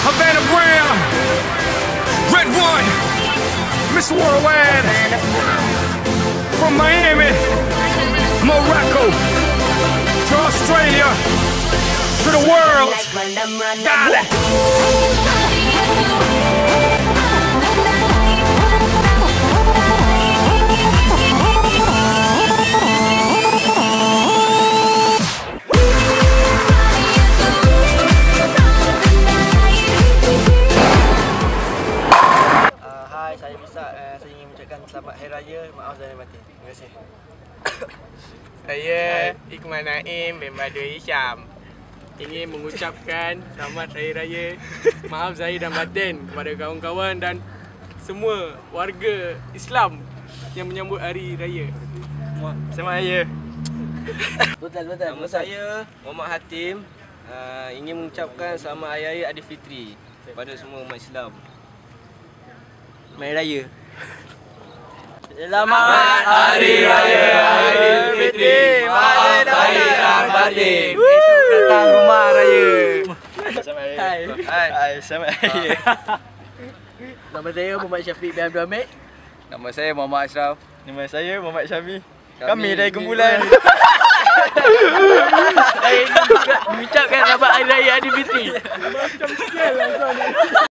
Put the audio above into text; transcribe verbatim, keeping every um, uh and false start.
Havana Brown, Red One, Miss Worldwide, from Miami, Morocco, to Australia, to the world. Dale. Saya bisa, uh, saya ingin mengucapkan selamat Hari Raya, maaf zahir batin. Terima kasih. Saya Iqman Naim bin Badur Hisham ingin mengucapkan selamat Hari Raya, maaf zahir dan batin kepada kawan-kawan dan semua warga Islam yang menyambut Hari Raya. Selamat Raya. Betul betul. Nama saya Muhammad Hatim, uh, ingin mengucapkan selamat Hari Raya Aidilfitri kepada semua umat Islam. Hari Raya. Selamat Hari Raya Aidilfitri. Maaf zahir dan batin. Esok datang rumah raya. Selamat Hari Raya. Hai. Hai, selamat Hari Raya. Nama saya Muhammad Syafiq bin Abdul Hamid. Nama saya Muhammad Ashraf. Nama saya Muhammad Syami. Kami, Kami dari Kumpulan. Saya ingin mengucapkan selamat Hari Raya Aidilfitri.